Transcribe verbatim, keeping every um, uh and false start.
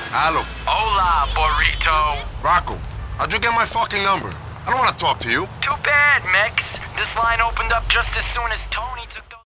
Allo. Hola, burrito. Rocco, how'd you get my fucking number? I don't want to talk to you. Too bad, Mex. This line opened up just as soon as Tony took those...